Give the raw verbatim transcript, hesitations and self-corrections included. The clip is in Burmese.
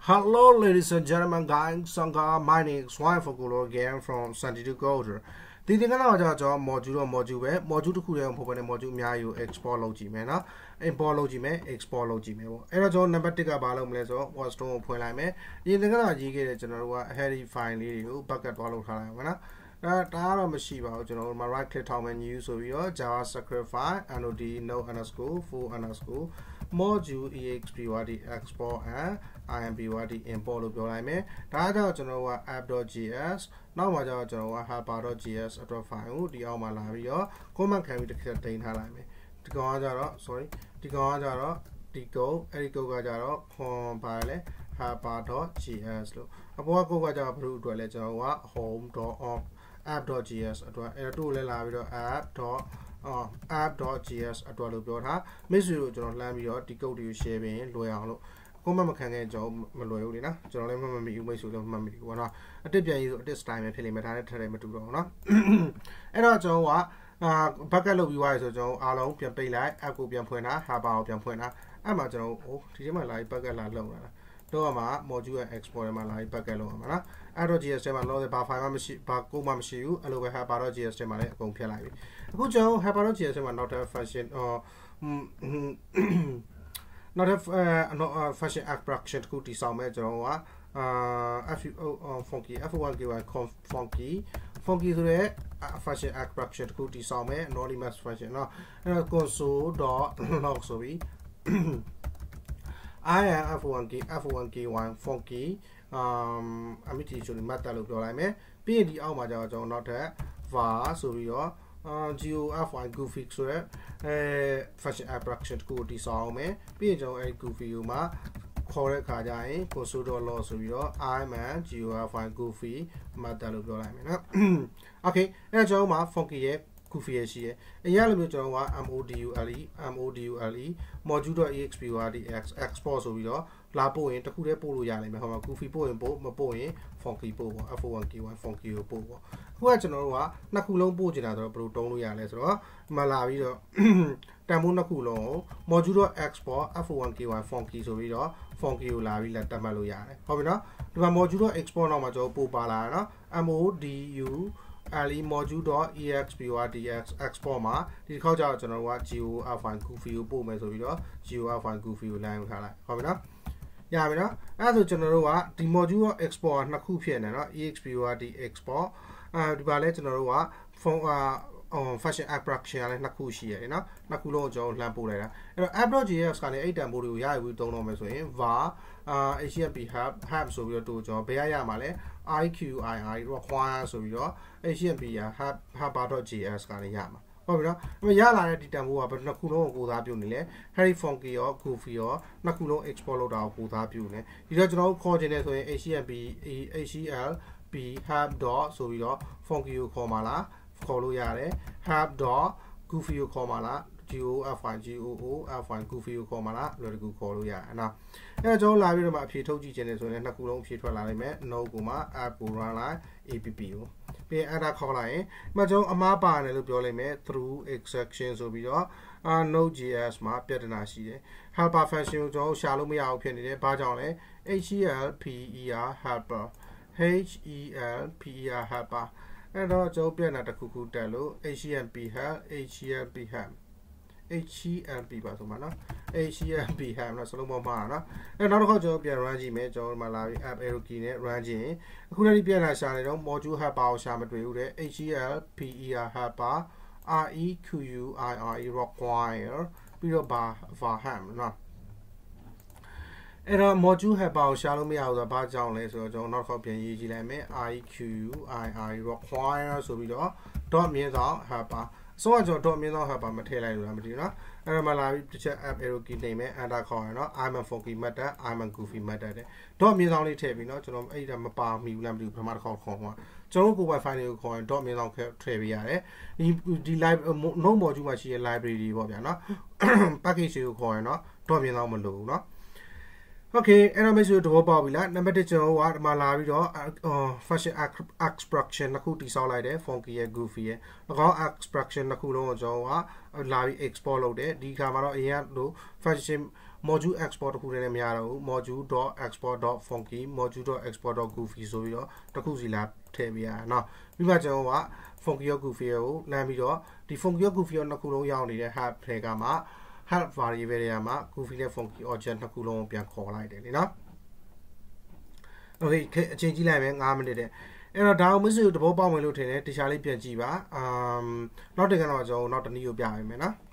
Hello, ladies and gentlemen, guys. Sangha, my name is Swine Fokulo again from Sandy to Golder. The thing about our module module, module to Kuya Popane module, Miayu, export logimena, import logime, export logime. Erajon number take a balloon lezo was stone point lime. In the Gana general, Harry finally, bucket follow Halavana. Tara Mashiva, general, my right click time and use of your Java sacrifice, and O D no underscore, full underscore. Module exported export and import importပြောလိုက်မယ်ဒါကြောင့်ကျွန်တော်က app.js နောက်မှာကျတော့ကျွန်တော်က helper.js အတွက် file ကိုဒီအောက်မှာလာပြီးတော့ comment ခံပြီးတစ်ခါတင်ထားလိုက်မယ်ဒီကောင်ကကျတော့ sorry ဒီကောင်ကကျတော့ဒီ code အဲ့ဒီ code ကကျတော့ com ပါလေ helper.js လို့အပေါ်က code ကကျတော့ဘယ်လိုအတွက်လဲကျွန်တော်က home.org app.js အတွက်အဲ့တော့လည်းလာပြီးတော့ app. app.js အတွက်လို့ပြောထားမိတ်ဆွေတို့ကျွန်တော်လှမ်းပြီးတော့ဒီ code တွေကို share ပြီးလွယ်အောင်လို့ကိုမမခံခဲ့ကျွန်တော်မလွယ်ဘူးလေနော်ကျွန်တော်လည်းမမမီဘူးမိတ်ဆွေလည်းမမီဘူးပေါ့နော်အတစ်ပြန်ရေးဆိုအတစ် style ပဲဖြစ်နေမှာဒါနဲ့ထပ်တယ်မတူတော့ဘူးနော်အဲ့တော့ကျွန်တော်ကအာ bucket လုပ်ပြီးသွားပြီဆိုကျွန်တော်အားလုံးပြန်ပိတ်လိုက် app ကိုပြန်ဖွင့်တာ helper ကိုပြန်ဖွင့်တာအဲ့မှာကျွန်တော်ဟိုဒီထဲမှာလာပြီး bucket လာလုပ်လာတာတော့မှာ module ရဲ့ export ထဲမှာလာပြီး bucket လုပ်အောင်ပါနော် app.js ထဲမှာလောဆယ်ဘာ file မှမရှိဘာ code မှမရှိဘူးအဲ့လိုပဲ helper.js ထဲမှာလည်းအကုန်ဖြတ်လိုက်ပြီအခုကျွန်တော် helper.js ထဲမှာနောက်ထပ် function အော် not have uh, not uh, fashion abstraction တခုတည်ဆောက်မဲ့ကျွန်တော်က uh, funky f one k y funky funky ဆိုတဲ့ fashion abstraction တခုတည်ဆောက်မဲ့ anonymous fashion เนาะအဲ့တော့ console.log ဆိုပြီး I am f one k f one k y funky um အမိတီဆိုပြီး method လို့ပြောလိုက်မယ်ပြီးရင်ဒီအောက်မှာကျတော့ကျွန်တော်နောက်ထပ် var ဆိုပြီးတော့gof goofy ဆိုရဲအဲ fashion abstraction ကိုတည်ဆောက်အောင်မယ်ပြီးရင်ကျွန်တော်အဲ goofy ကိုမှခေါ်တဲ့အခါကျရင် console.log ဆိုပြီးတော့ I'm an gof goofy method လို့ပြောလိုက်မယ်နော် okay အဲကျွန်တော်မှာ funky ရဲ့ goofy ရဲ့ရှိရဲ့အရင်လိုမျိုးကျွန်တော်က module module.exportx export ဆိုပြီးတော့လာပို့ရင်တခုတည်းပို့လို့ရနိုင်မယ်ဟောမှာ goofy ပို့ရင်ပို့မပို့ရင် funky ပို့ပေါ့ f one k y funky ကိုပို့ပေါ့အခုကကျွန်တော်တို့ကနှစ်ခုလုံးပို့ချင်တာဆိုတော့ဘယ်လိုတုံးလို့ရလဲဆိုတော့မလာပြီးတော့တန်ဖိုးနှစ်ခုလုံး module.export f one k y funky ဆိုပြီးတော့ funky ကိုလာပြီးလက်တက်မှတ်လို့ရတယ်ဟုတ်ပြီနော်ဒီမှာ module.export နောက်မှာကျွန်တော်ပို့ပါလာနော် module ali module.export export မှာဒီတစ်ခေါက်ကျတော့ကျွန်တော်တို့က gof goofy ကိုပို့မယ်ဆိုပြီးတော့ gof goofy ကို line ထားလိုက်ဟုတ်ပြီနော်ရပြီနော်အဲ့ဒါဆိုကျွန်တော်တို့ကဒီ module export နှစ်ခုဖြစ်နေနော် export export အဲဒီပါလဲကျွန်တော်တို့က phone fashion abstraction ကလည်းနှစ်ခုရှိရတယ်နော်နှစ်ခုလုံးကျွန်တော်လှမ်းပို့လိုက်တာအဲ့တော့ app.js ကနေအဲ့တန်ဖိုးတွေကိုရယူပြီးသုံးတော့မယ်ဆိုရင် var http hub hub ဆိုပြီးတော့ကျွန်တော်ဘယ်ရရမှာလဲ iqii require ဆိုပြီးတော့ http hub helper.js ကနေရမှာဟုတ်ပြီနော်အဲ့ရလာတဲ့ဒီတန်ဖိုးကဘယ်နှစ်ခုလုံးကိုကိုစားပြုနေလဲ Harry funky ရော goofy ရောနှစ်ခုလုံး export လုပ်တာကိုကိုစားပြုနေဒီတော့ကျွန်တော်ခေါ်ချင်တယ်ဆိုရင် http hlp hub. ဆိုပြီးတော့ funky ကိုခေါ်မှာလားခေါ်လို့ရတယ် hub. goofy ကိုခေါ်မှာလား gof gof goofy ကိုခေါ်မှာလားလွယ်တကူခေါ်လို့ရတယ်နော်အဲ့တော့ကျွန်တော်လာပြီးတော့မှအဖြေထုတ်ကြည့်ခြင်းနဲ့ဆိုရင်နှစ်ခုလုံးအဖြေထွက်လာနိုင်မယ် node ကိုမှ app ကို run လိုက် app ကိုပြီးရင် enter ခေါ်လိုက်ရင်မှကျွန်တော်အမားပါတယ်လို့ပြောလိုက်မယ် through exception ဆိုပြီးတော့ node.js မှာပြဿနာရှိတယ် helper function ကိုကျွန်တော်ရှာလို့မရအောင်ဖြစ်နေတယ်ဘာကြောင့်လဲ helper helper helper helper အဲ့တော့ကျွန်တော်ပြန်လာတစ်ခုခုတက်လို့ http help http help http ပါဆိုမှာနော် http help နော်စလုံးပေါ်မှာနော်အဲ့နောက်တစ်ခါကျွန်တော်ပြန် run ကြည့်မယ်ကျွန်တော်ဒီမှာလာပြီး app arrow key နဲ့ run ကြည့်ရင်အခုလည်းပြန်လာရှာနေတော့ module helper ကိုရှာမတွေ့ဘူးတဲ့ http helper require require ပြီးတော့ var var ham နော်အဲ့တော့ module helper ကိုရှာလို့မရဘူးဆိုတော့ဘာကြောင့်လဲဆိုတော့ကျွန်တော်နောက်တစ်ခေါက်ပြန်ရေးကြည့်လိုက်မယ် iqii require ဆိုပြီးတော့ dot မြင်းဆောင် helper ဆိုတော့ကျွန်တော် dot မြင်းဆောင် helper မထည့်လိုက်လို့လားမသိဘူးနော်အဲ့တော့မှလာပြီးတစ်ချက် app arrow key နှိပ်မယ် enter ခေါ်ရနော် I'm a funky method I'm a goofy method တဲ့ dot မြင်းဆောင်လေးထည့်ပြီးနော်ကျွန်တော်အဲ့ဒါမပါမိဘူးလားမသိဘူးပထမတစ်ခေါက်ခေါ်မှာကျွန်တော်ကို wifi တွေကိုခေါ်ရင် dot မြင်းဆောင်ထည့်ပေးရတယ်ဒီဒီ live no module မှာရှိတဲ့ library တွေပေါ့ဗျာနော် package တွေကိုခေါ်ရင်နော် dot မြင်းဆောင်မလိုဘူးနော်Okay အဲ့တော့မိတ်ဆွေတို့ပေါက်ပြီလားနံပါတ်oneကျွန်တော်ကဒီမှာလာပြီးတော့ fashion abstraction နှစ်ခုတည်ဆောက်လိုက်တယ် funky ရဲ့ goofy ရဲ့၎င်း abstraction နှစ်ခုလုံးကိုကျွန်တော်ကလာပြီး export လုပ်တယ်ဒီခါမှာတော့အရင်ကလို့ fashion module export တစ်ခုတည်းနဲ့မရတော့ဘူး module.export.funky module.export.goofy ဆိုပြီးတော့တစ်ခုစီလာထည့်ပြရအောင်เนาะပြီးမှကျွန်တော်က funky ရော goofy ကိုလမ်းပြီးတော့ဒီ funky ရော goofy ရောနှစ်ခုလုံးရောက်နေတဲ့ hub ထဲကမှ hub variable တွေကမှ goofy နဲ့ funky object နှစ်ခုလုံးကိုပြန်ခေါ်လိုက်တယ်လေเนาะ okay အချိန်ကြီးလိုက်မယ်fiveမိနစ်တဲ့အဲ့တော့ဒါကိုမစ်စုတဘောပေါက်မယ်လို့ထင်တယ်တခြားလေးပြန်ကြည့်ပါအမ်နောက်တစ်ခါတော့ကျွန်တော်နောက်တစ်နည်းကိုပြပေးမယ်နော်